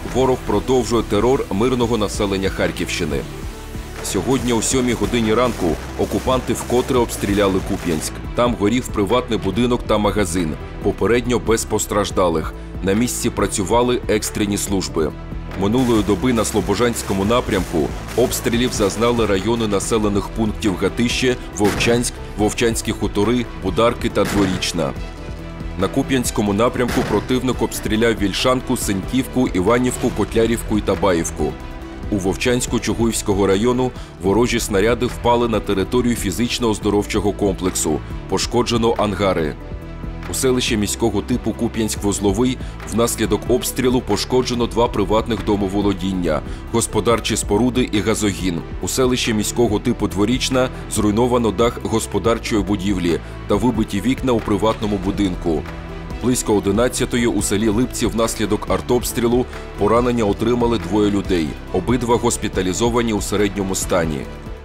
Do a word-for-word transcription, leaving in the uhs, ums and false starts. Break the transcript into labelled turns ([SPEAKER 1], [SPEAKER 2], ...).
[SPEAKER 1] ворог продовжує терор мирного населення Харківщини. Сьогодні о сьомій годині ранку окупанти вкотре обстріляли Куп'янськ. Там горів приватний будинок та магазин. Попередньо без постраждалих. На місці працювали екстрені служби. Минулої доби на Слобожанському напрямку обстрілів зазнали райони населених пунктів Гатище, Вовчанськ, Вовчанські хутори, Бударки та Дворічна. На Куп'янському напрямку противник обстріляв Вільшанку, Синьківку, Іванівку, Котлярівку і Табаївку. У Вовчанську Чугуївського району ворожі снаряди впали на територію фізично-оздоровчого комплексу. Пошкоджено ангари. У селищі міського типу Куп'янськ-Вузловий внаслідок обстрілу пошкоджено два приватних домоволодіння, господарчі споруди і газогін. У селищі міського типу Дворічна зруйновано дах господарчої будівлі та вибиті вікна у приватному будинку. Близько одинадцятої у селі Липці внаслідок артобстрілу поранення отримали двоє людей. Обидва госпіталізовані у середньому стані.